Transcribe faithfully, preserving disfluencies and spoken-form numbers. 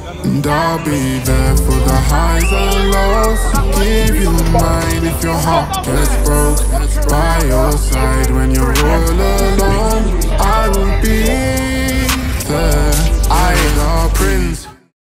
And I'll be there for the highs and lows. Give you mine if your heart gets broke. By your side